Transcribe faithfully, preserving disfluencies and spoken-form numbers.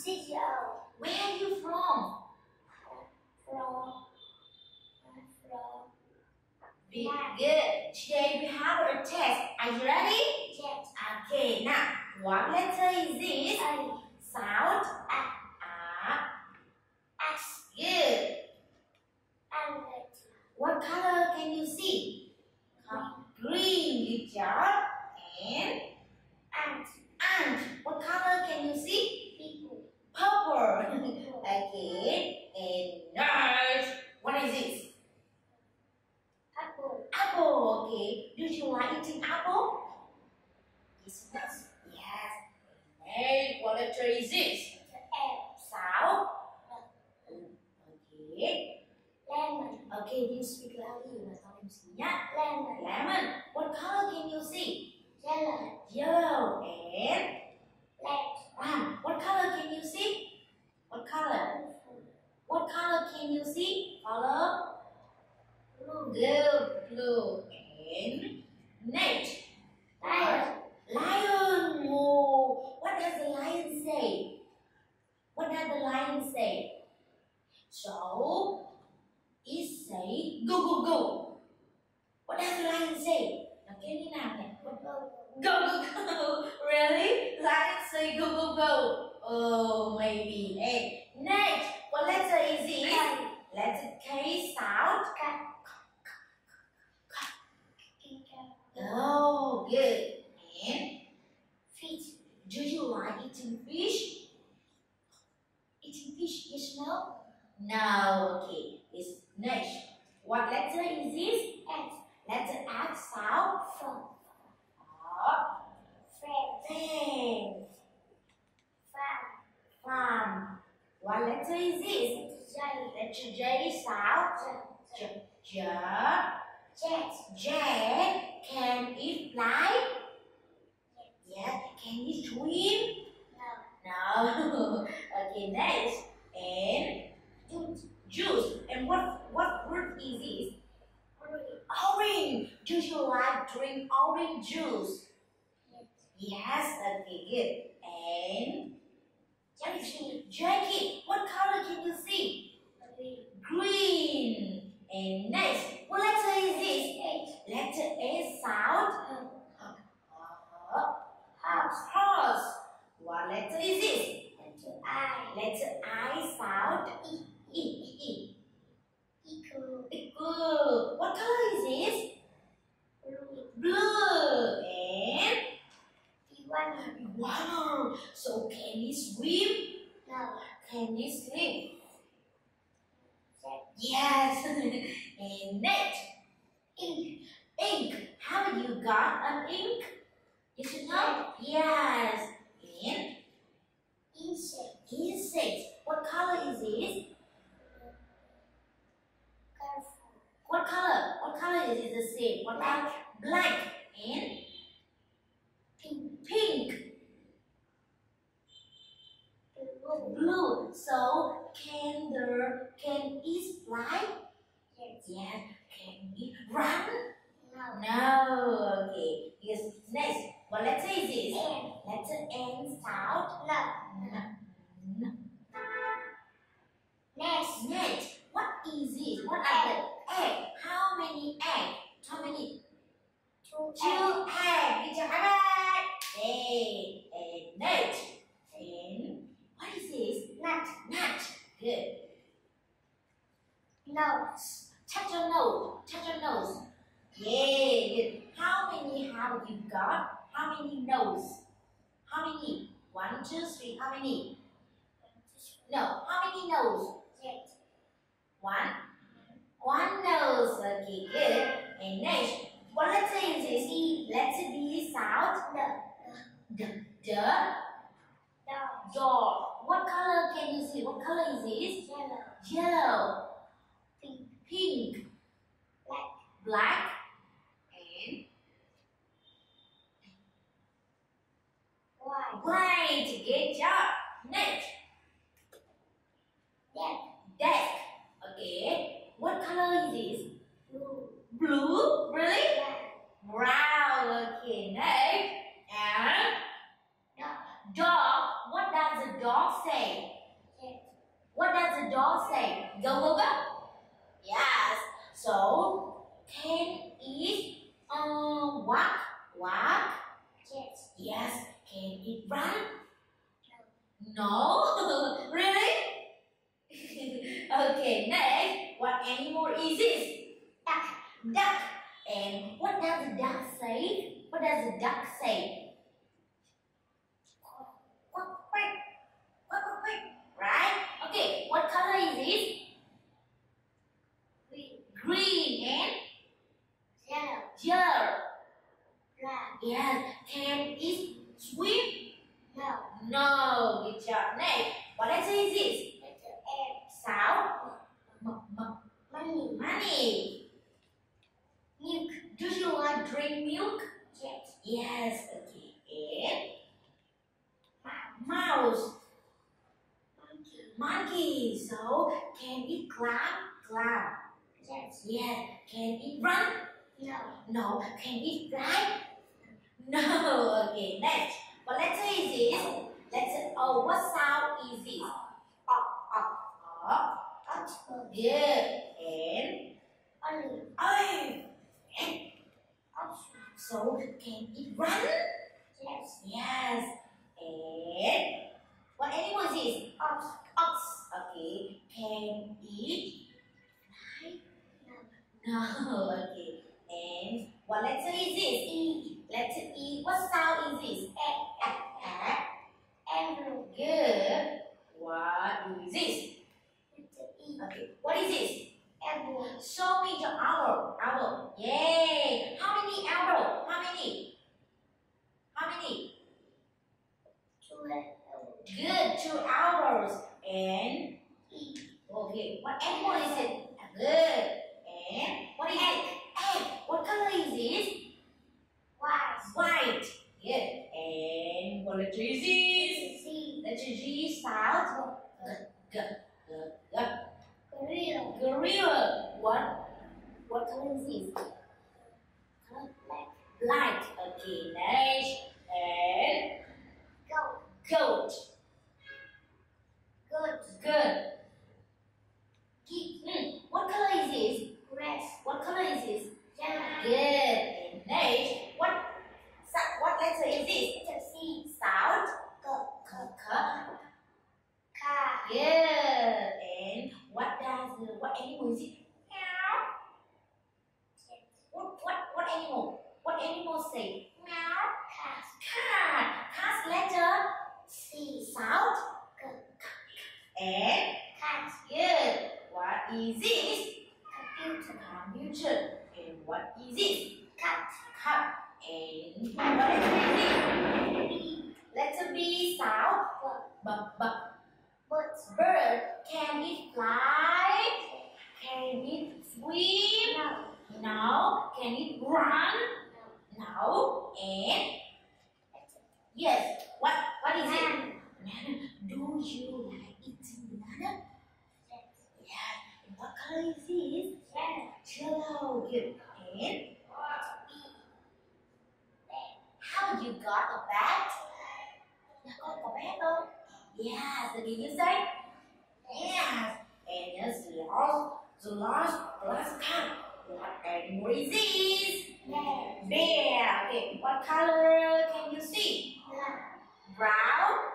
Six years old. Where are you from? From. From. Be good. Today we have a test. Are you ready? Yes. Okay, now what letter is this? A. Sound. A. Ah. S. Good. And. What color can you see? Green. Good job. And Ant. ant. What color can you see? People. Purple. Okay. And nurse. What is this? Apple. Apple. Okay. Do you like eating apple? Yes. Yes. Yes. And what letter is this? L. Sound. Okay. Lemon. Okay. You speak loudly. Là tao em xí nhá. Lemon. Lemon. What color can you see? Yellow. Yellow. And Red. um, what color can you see? What color? What color can you see? Color? Blue. Good. Blue. And next. Lion. Lion. Whoa. What does the lion say? What does the lion say? So, it say go go go. What does the lion say? Nó kêu như nào nhỉ? Go. Go go go. Really? Lion say go go go. Oh, maybe. And next, what letter is this? K. Letter K sound. Cat. Oh, good. And Fish. do you like eating fish? Eating fish, yes or no? No, okay. It's next. What letter is this? X. Letter X sound. From. Oh, Friend. fan. Farm. Farm. What letter is this? J. Letter J sound. J. J. Jet. Jet. Can it fly? Yeah. Can it swim? No. No. Okay, next. And Juice. juice. And what what fruit is this? Orange. Orange. Do you like drink orange juice? Yes. Okay, good. And Jacket. jacket. What color can you see? Green. Green. And next, what letter is this? H. Letter A sound. House. Horse. What letter is this? Letter I. Letter I sound. E. E. E. Equal. E. Good. What color is this? Blue. Blue. And Iguana. wow. So can it swim? No. Can it swim? Jet. Yes. And next, Ink. ink. Have you got an ink? Yes or no? Yes. And Insect. insect. What color is this? Careful. What color? What color is it the same? What color? Black. And Pink. pink. Blue. Blue. So can the can it fly? Yes. Yes. Can it run? No. No. Okay. Yes. Next. What letter is this? N. Letter N sound. No. No. No. Next. Next. What is it? What are the egg? How many egg? How many? Two. Two egg. Good job. Bye bye. Hey. And next. And what is this? Nut. Nut. Good. Nose. Touch your nose. Touch your nose. Yeah. Good. How many have you got? How many nose? How many? One, two, three. How many? No. How many nose? Jet. One. One nose. Okay, good. And next, what letter is this? E. Letter D sound. The. D. D. Dog. Dog. What color can you see? What color is this? Yellow. Yellow. Pink. Pink. Black. Black. And White. white. Good job. Next, Death. desk. Okay. What color is this? Blue. Blue. Really? Black. Brown. Okay. Next. And Dog. dog. What does the dog say? run? No. Really? Okay, next, what animal is this? Duck. Duck. And what does the duck say? What does the duck say? Quack, quack, quack, quack, quack. Right? Okay, what color is this? Green. Green and Yellow. yellow. Black. Yes. Can it swim? No. No. Good job. Next, what letter is this? Letter M. Sound. M- m- Money. money. Milk. Do you like drink milk? Yes. Yes. Okay. And mouse. Monkey. Monkey. So can it climb? Climb. Yes. Yes. Can it run? No. No. Can it fly? No. Okay. Next. What letter is this? Letter O. What sound is this? Up. Up. Up. Oxford. Good. And Olive. O. Oxford. So can it run? Yes. Yes. And what animal is this? Ox. Ox. Okay. Can it fly? No. No. Okay. And what letter is this? E. Letter E. What sound is this? A. A. Apple. Good. What is this? Letter E. Okay. What is this? Apple. Show me your owl. Owl. Yay. How many owl? How many? How many? Two apple. Good. Two owls. And E. okay. What animal is it? Good. And what is it? Egg. What color is this? White. White. Good. And what letter is this? C. Letter G. Sound. G. G. G. G. Gorilla. Gorilla. What? What color is this? Color? Black. Black. Okay. Next. And Goat. goat. Good. Good. Geek. Hmm. What color is this? Red. What color is this? Yellow. Good. And next. What? sa- What letter is this? Letter C. Sound. G. K. K. Car. Good. And what does what animal is it? Meow. What what what animal? What animal say? Meow. Cat. Cat. Cat's letter C. sound. G. And Cat. good. What is this? Computer. Computer. And what is this? Cat. Cup. And what letter is it? B. Letter B sound. B b. Bird. Bird. Can it fly? Can it swim? No. No. Can it run? No. No. And yes. What what is it? Man. Banana. Do you like eating banana? Yes. Yeah. And what color is this? Yellow. Yellow. Good. And B. how you got a bat? You got a bat không? Yes. Did you say? Yes. And yes, the last, the last, last cat. What animal is this? Bear. Bear. Okay. What color can you see? Black. Brown.